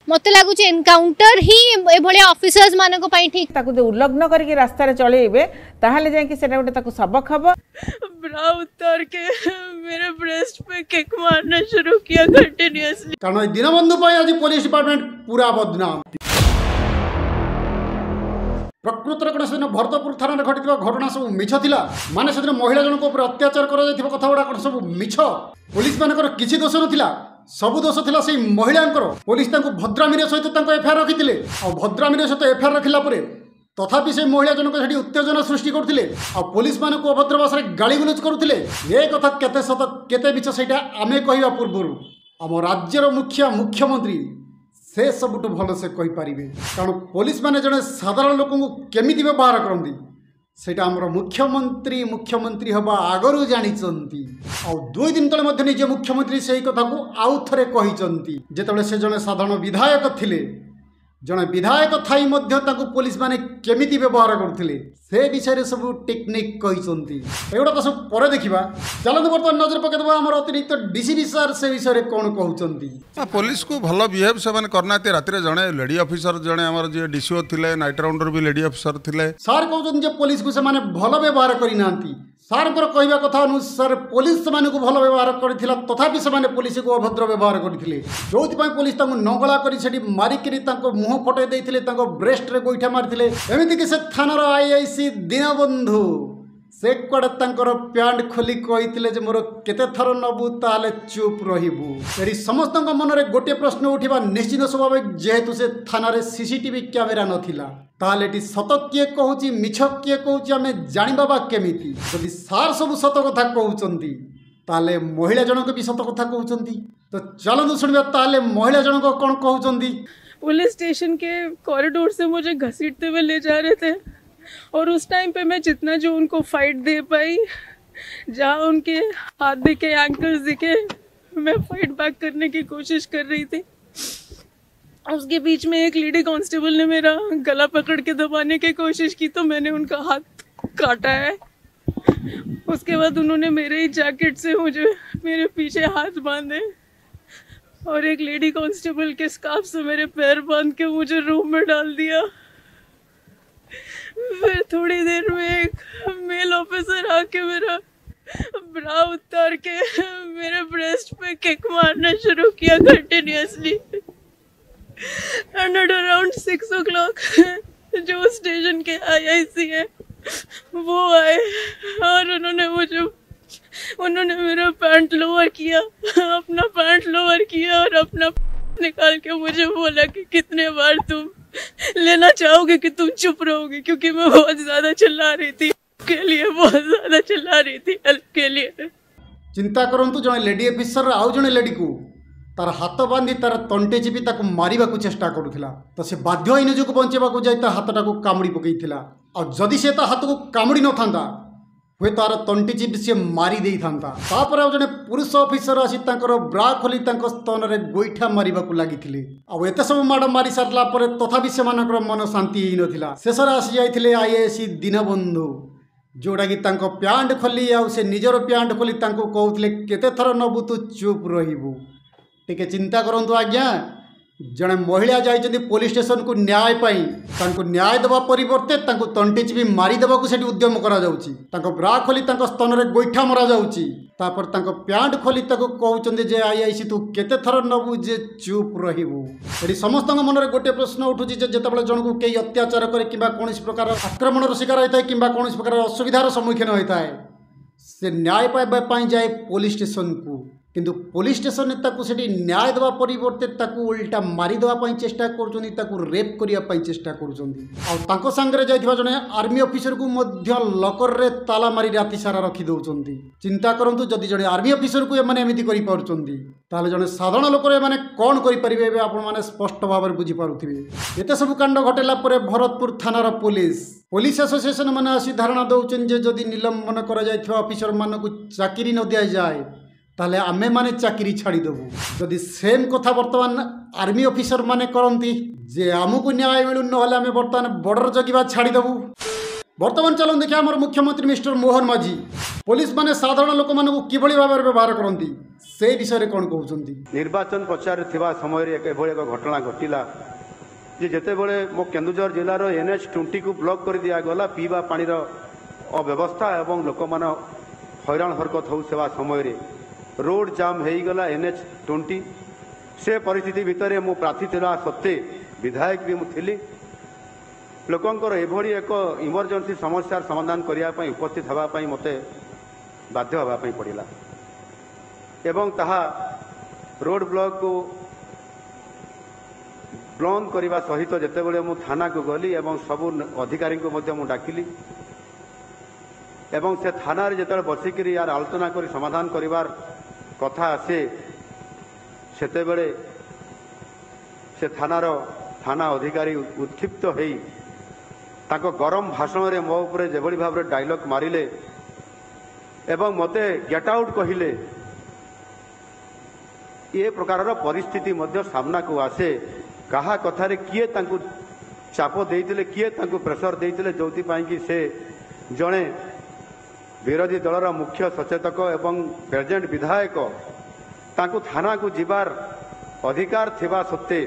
मत लगुच एनकाउंटर ही एभले ऑफिसर्स मानको पई ठीक ताकु दे उल्लंघन करके रास्ता रे चलेबे ताहाले जाय कि सेटा गोटे ताकु सबक हबो। ब्रा उतार के मेरे ब्रेस्ट पे किक मारना शुरू किया कंटिन्यूअसली। कारण दीनबंधु पई आज पुलिस डिपार्टमेंट पूरा बदनाम। प्रकृतर कौन से भरतपुर थाना घटी घटना सब मिछ थिला माने से महिला जनक ऊपर अत्याचार करा जायथिबा कथा गुडा सब मिछ। पुलिस मानकर किछि दोष नथिला, सब दोष थिला से महिलांकर। पुलिस तांको भद्रामीर सहित तांको एफआईआर रखिथिले आ भद्रामीर सहित एफआईआर रखिला परे तथापि से महिला जनक सेठी उत्तेजना सृष्टि करथिले आ पुलिस मानक अभद्र भाषा गाली गुलज करथिले। ए कथा केते सत केते मिछ सेटा आमे कहिबा पूर्वरु आम राज्यर मुख्यमंत्री से सबुठ भल से कहि पारिबे। कारण पुलिस माने जने साधारण लोक को केमिति व्यवहार करंती सेटा हमर मुख्यमंत्री हबा आगरु जानिचंती। आ 2 दिन तले मध्ये निजे मुख्यमंत्री सेही कथा को आउ थरे कहिचंती जेतबे से जने साधारण विधायक थिले। जने विधायक थाई मध्य ताकु पुलिस माने केमिति व्यवहार करथिले से विषय सब टेक्निक कहिचंती। एगुडा तो सब पर देखिबा। चलନ୍ତୁ बर्तमान नजर पकेदबा हमर अतिरिक्त डीसीपी सर से विषय कोन कहउचंती। पुलिस को भल बिहेव से माने करना ते राति रे जने लेडी ऑफिसर जने हमर जे डीसीओ थिले नाइट राउंडर भी लेडी ऑफिसर थिले। सर कहउचंती जे पुलिस को से माने भल व्यवहार करि नांती। सार कहवा कथा अनुसार पुलिस से भल व्यवहार करथिला तथापि से पुलिस को अभद्र व्यवहार करथिले। जोथि पुलिस तांको नगला करी सेठी मारिकरी तांको मुह फटे देथिले, तांको ब्रेस्ट रे गोइठा मारथिले। एमिति कि से थानार आईआईसी दीनबंधु से कड़े तांकर प्यांट खोली कहिथिले जे मोर केते थर नबु ताले चुप रहिबु। एडी समस्त मन रे गोटे प्रश्न उठिबा निश्चित स्वाभाविक जेहेतु से थानारे सीसीटीवी कैमेरा नथिला ताले एटी सत किए कहूची मिछ किए कहूची आमे जानिबा बा केमिति। जदि सार सब सत कथा कहउचंती ताले महिला जनक भी सत कथा कहउचंती। तो चलନ୍ତୁ सुनिबा ताले महिला जनक कोन कहउचंती। पुलिस स्टेशन के कॉरिडोर से मुझे घसीटते हुए ले जा रहे थे और उस टाइम पे मैं जितना जो उनको फाइट दे पाई, जहाँ उनके हाथ दिखे, एंकल्स दिखे, मैं फाइट बैक करने की कोशिश कर रही थी। उसके बीच में एक लेडी कांस्टेबल ने मेरा गला पकड़ के दबाने की कोशिश की तो मैंने उनका हाथ काटा है। उसके बाद उन्होंने मेरे ही जैकेट से मुझे मेरे पीछे हाथ बांधे और एक लेडी कांस्टेबल के स्कार्फ से मेरे पैर बांध के मुझे रूम में डाल दिया। फिर थोड़ी देर में एक मेल ऑफिसर आके मेरा ब्रा उतार के मेरे ब्रेस्ट पे किक मारना शुरू किया continuously. And at around 6 o'clock जो स्टेशन के आईआईसी है वो आए और उन्होंने मेरा पैंट लोअर किया, अपना पैंट लोअर किया और अपना निकाल के मुझे बोला कि कितने बार तुम लेना चाहोगे कि तुम चुप रहोगे, क्योंकि मैं बहुत ज्यादा चिल्ला रही थी के लिए, बहुत ज्यादा चिल्ला रही थी हेल्प के लिए। चिंता करंतु जने लेडी ऑफिसर आउ जने लेडी को तार हाथ बांधी तार तंटे चिपी ताकू मारिबा को चेष्टा करुथिला तो से बाध्य होई निजको बंचेबा को जाई ता हाथटा को कामुडी पकेइथिला। और जदि से ता हाथ को कामुडी न थांता हुए तार तंटी चिपी से मारी देई थांता। तापर जने पुरुष ऑफिसर आसी तांकर ब्रा खोली तांको स्तन रे गोइठा मारिबा को लागिथिले। आ एते सब माड मारी सारला परे तथापि से मानकर मन शांति हेई नथिला। शेषर आसी जाइथिले आईएएसी दीनबंधु जोड़ा कि तांको प्यांट खोली आ से निजर प्यांट खोली तांको कहउथिले केते थर नबु तू चुप रहिबु। टिके चिंता करंतु आज्ञा, जड़े महिला जाइछन्ति पुलिस स्टेशन को न्याय पाई तांको न्याय देवा परिवर्ते तांको तंटी चिपी मारी देवा को सेठी उद्यम करा जाउची। तांको ब्रा खोली तांको स्तन रे गोइठा मरा जाउची। तापर तांको प्यांट खोली ताको कहउचन्ति जे आईआईसी तू केते थर नबु जे चुप रहिबु। एडी समस्त मन रे गोटे प्रश्न उठुची जे जेतेबेले जनकु केही अत्याचार करे किबा कोनोसी प्रकार आक्रमणर शिकार होइताय किबा कोनोसी प्रकार असुविधार सम्मुखीन होइताय से न्याय पाइबा पाई जाए पुलिस स्टेशन को, किंतु पुलिस स्टेशन ताकू सेठी न्याय देवा परिवर्ते ताकू उल्टा मारी देवा पाई चेष्टा करूछन्ती, ताकू रेप करिया पाई चेष्टा करूछन्ती। आ तांको संगरे जाइथिबा जने आर्मी ऑफिसर को मध्य लकर रे ताला मारी राति सारा रखि दउछन्ती। चिंता करंतु जदि जने आर्मी ऑफिसर को एमाने एमिति करि पारुछन्ती ताले जने साधारण लोक रे माने कोन करि परिबे एबे आपण माने स्पष्ट भाबरे बुझी पारुथिबे। एते सब कांड घटेला परे भरतपुर थानार पुलिस एसोसिएशन माने आसी धारणा दउछन जे जदि निलंबन करा जाइथिबा ऑफिसर मानकु चाकरी न दिया जाए ताले आमे माने चाकरी छाड़ी देबू। जदि सेम कथा वर्तमान आर्मी ऑफिसर माने करंती जे आमको न्याय मिलु न हले आमे वर्तमान बॉर्डर जगिबा छाड़ी देबू। बर्तमान चलो देखिए आम मुख्यमंत्री मिस्टर मोहन माझी पुलिस माने साधारण लोक मान किभली भाव व्यवहार करती से विषय कौन कहते। निर्वाचन प्रचार थिबा समय एक घटना घटिला जे जेतेबेले मो केन्दुझर जिलार NH20 को ब्लॉक कर दिया गला पीवा पानीर अव्यवस्था एवं लोक मान हैरान हरकत हो सेवा समय रोड जाम हो गला NH20 से परिस्थिति भितर मु प्रार्थी थिला सत्ते विधायक भी मुझे लोकंकर एभली एक इमरजेंसी समस्यार समाधान करने उपस्थित होगापाई मते बाध्य होगापाई पड़िला एवं ताहा रोड ब्लॉक को बंद करने सहित जितेबले मु थाना को गली एवं सबू अधिकारी को मध्य मु डाकिली एवं से थाना जिते बसिक यार आलोचना कर समाधान करिवार कथा आसे सेतेबेले से थाना अधिकारी उत्क्षिप्त होई ताको गरम भाषण रे मो उपरे जेभली भाव डायलॉग मारिले एवं मते गेट आउट कहिले ये प्रकार परिस्थिति मध्य सामना को आसे कहा कथारे किए तांकु चाप देइतिले किए तांकु प्रेशर देइतिले जोति पाई कि से जणे विरोधी दलर मुख्य सचेतक एवं प्रेजेंट विधायक तांकु थाना को जिबार अधिकार थिबा सत्ते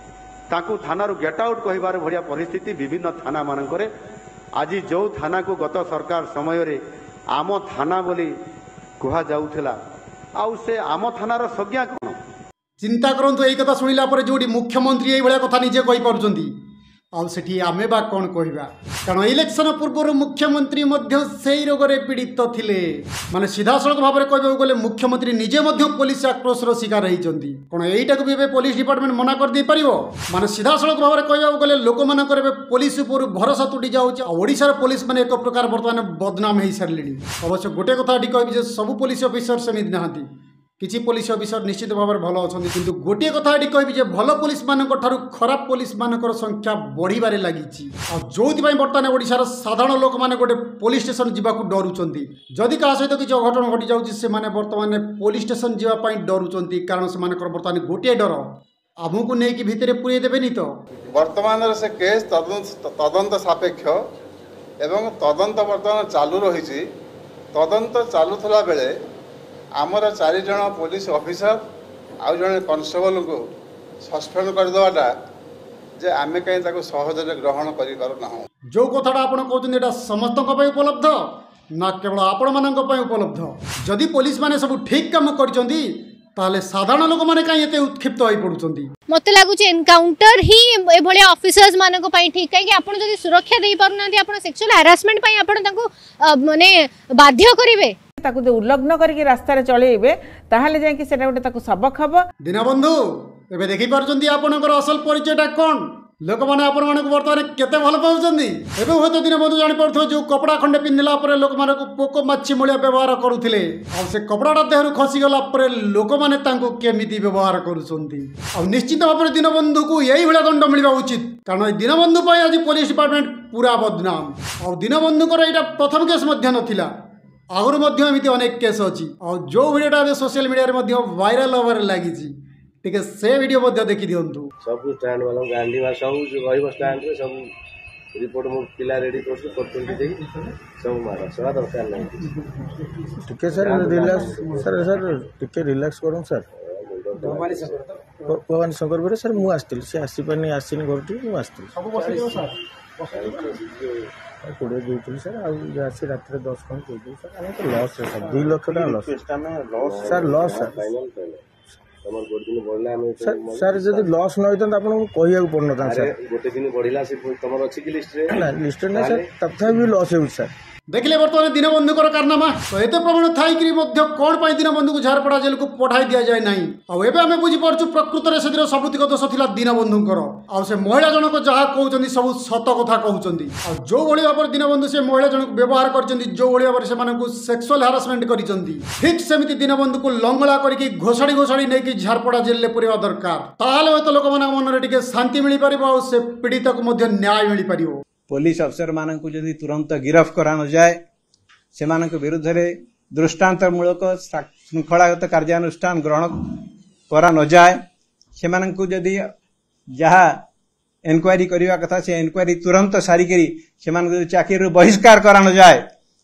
ताकू थाना गेट आउट कहबार भलिया परिस्थिति विभिन्न थाना मानकरे आज जो थाना को गत सरकार समय रे आम थाना बोली कहा जाउथला आउ से आम थानार संज्ञा कौन चिंता करंतु एई कथा सुनिला परे जोडी मुख्यमंत्री एई भलिया कथा निजे कहि पारुचंदी आउ सेठी आमे बा कोन कहिबा कारण इलेक्शन पूर्व मुख्यमंत्री मध्य सेई रोगरे पीड़ित थिले माने सीधा सड़क भाव में कहबो गले मुख्यमंत्री निजे मध्य पुलिस आक्रोशर शिकार होइचंदी कोन एईटा को भी पुलिस डिपार्टमेंट मना कर दे परिबो माने सीधा सड़क भाव में कहबो गले लोक मानकर पुलिस ऊपर भरोसा टूटी जाउछ ओडिसा रे पुलिस माने एक प्रकार वर्तमान बदनाम हेई सरलिनी अवश्य गोटे कथा कहबी जे सब पुलिस ऑफिसर समित नाहंती किसी पुलिस ऑफिसर निश्चित भाव में भल अच्छा किंतु गोटे कथा ये कहबी भल पुलिस मानक ठारू खराब पुलिस मानकर संख्या बढ़िबारे लागिछि जो बर्तमान ओडिशार साधारण लोक मैंने गोटे पुलिस स्टेशन जावाक डरुचंती जदि क्या सहित किसी अघटन घटी जाउछि से माने बर्तमान पुलिस स्टेशन जावाई डरुचंती कारण से बर्तमान गोटे डर आमको नहीं भितर पुरे देबेनी तो वर्तमान से केस तदंत सापेक्ष एवं तदंत बर्तमान चालू रही तदंत चालूला बेले आमर 4 जन पुलिस ऑफिसर आउ जड़े कॉन्स्टेबल को सस्पेंड करदेवाटा जे आमे कहीं ताको सहज ग्रहण करना जो कथाटा आप कहते समस्त उपलब्ध ना केवल आपण मानक उपलब्ध जदि पुलिस माने सब ठीक काम करचंदी ताले साधारण लोक माने कहीं एते उत्क्षिप्त होई पडुचंदी मते लागुचे एनकाउंटर ही ए भले ऑफिसर्स मानक पई ठीक काहे कि आपण जदि सुरक्षा देई पारुनांती आपण सेक्सुअल हैरासमेंट पई आपण ताको माने बाध्य करिवे ताकू जो उल्लग्न करके रास्तार चलेबे ताहले जाय कि सेटा गोटे ताकू सबक हबो। दीनबंधु एबे देखि पारुचंदी आपनकर असल परिचयटा कोन लोक माने आपण मानक वर्तमान केते भल पाउचंदी एबे होतो दीनबंधु जानि पड़थो जो कपड़ा खंडे पिन्हला परे लोक मानक पोको माछी मळिया व्यवहार करूथिले आ से कपड़ाटा देहरु खसी गला परे लोक माने तांको केमिति व्यवहार करूचंती आ निश्चित भाबरे दीनबंधु को एई भला दंड मिलबा उचित कारण दीनबंधु पय आज पुलिस डिपार्टमेंट पूरा बदनाम आ दीनबंधु कर एटा प्रथम केस मध्य नथिला आगुरी मध्य एमती अनेक केस अच्छी और जो भिडियोटा सोशल मीडिया वायरल हबार लगी टे से वीडियो देखी दिंतु सब स्टैंड वाला गांधी सब रही स्टैंड रे सब रिपोर्ट मो पिला रेडी कर सब मारा सर दरकार नहीं टिके सर रिलैक्स सर टिके रिलैक्स करूँ सर भवानी शंकर बेरे सर मु आसती सी आसी पानी आसीनी घर टी मुझे कोड़े दूसरी सर आसी रात 10 कम कर सर आम तो लॉस है sir 2 lakh loss sir loss sir sir जब लॉस न होता आपको कह पड़ना सर गोटे दिन बढ़ला तुम अच्छी कि लिस्ट लिस्ट नहीं सर तथा भी लॉस हो सर देखिले बर्तमान दीनबंधुकर कारनामा तो एत प्रमाण थी कौन पर दीनबंधु को झारपड़ा जेल को पठाई दि जाए ना आम बुझीपार्छु प्रकृत में से सबुतिक दोष था दीनबंधुकर से महिला जनक जहाँ कहते सब सत कथा कहते जो भाव में दीनबंधु से महिला जनक व्यवहार कर जो भाव में सेक्सुअल हारासमेंट कर ठीक सेमती दीनबंधु को लंगड़ा करके घोषाड़ी घोषाड़ी नहीं झारपड़ा जेल में पूरा दरकार ताल हे लोक मन में शांति मिल पार से पीड़ित को न्याय मिल पार पुलिस अफसर मानक जदि तुरंत गिरफ्त करा न जाए से विरुद्ध में दृष्टांतमूलक श्रृंखलागत कार्यानुष्ठान ग्रहण करा न जाए से जदि जहाँ एनक्वायरी करवा कथा से एनक्वायरी तुरंत सारिकी से चाकरी बहिष्कार करानो जाए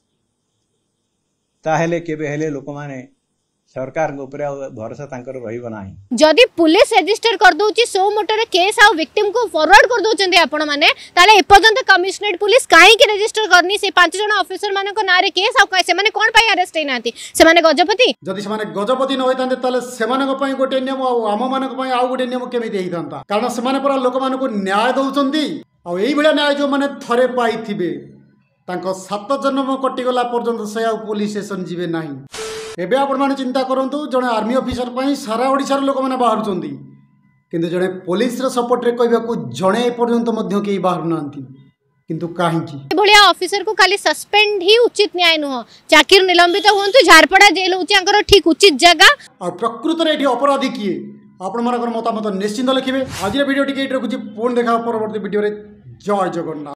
ताहेले केबे हेले लोक माने सरकार ऊपर भरोसा तांकर रहिबो नाही। जदि पुलिस रजिस्टर कर दोची सो मोटर केस आ विक्टिम को फॉरवर्ड कर दोचंदे आपण माने ताले एपर्यंत कमिश्नरेट पुलिस काहे के रजिस्टर करनी से 5 जण ऑफिसर माने को नारे केस आ से माने कोन पई अरेस्ट हे नाती से माने गजपति जदि से माने गजपति न होइतांते ताले से माने को पई गोटे नियम आ आम माने को पई आ गोटे नियम केमिति हेइतांता कारण से माने पर लोक माने को न्याय दउचंदी आ एई भलिया न्याय जो माने थरे पाइथिबे तांको 7 जन्म कटिगला पर्यंत से आ पुलिस स्टेशन जीवे नाही। एबे आपण माने चिंता करंतु जने आर्मी ऑफिसर पई सारा ओडिसा रो लोक माने बाहरुचंदी किंतु जने पुलिस रो सपोर्ट रे कहबा को जने पर्यंत मध्य के बाहरु नांती किंतु काहे की भलिया ऑफिसर को खाली सस्पेंड ही उचित न्याय न हो चाकरी निलंबित होंतु झारपड़ा जेल होची अंकर ठीक उचित जगह और प्रकृत रे एठी अपराधी किए आपण मानकर मतामत निश्चिंत लिखिबे। आज वीडियो टिके रखुची पुन देखा परवर्ती वीडियो रे। जय जगन्नाथ।